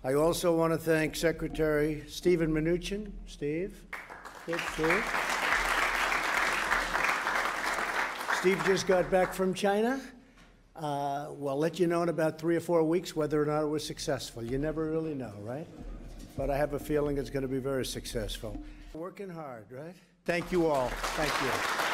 I also want to thank Secretary Steven Mnuchin. Steve. Good, Steve. Steve just got back from China. We'll let you know in about 3 or 4 weeks whether or not it was successful. You never really know, right? But I have a feeling it's going to be very successful. Working hard, right? Thank you all. Thank you.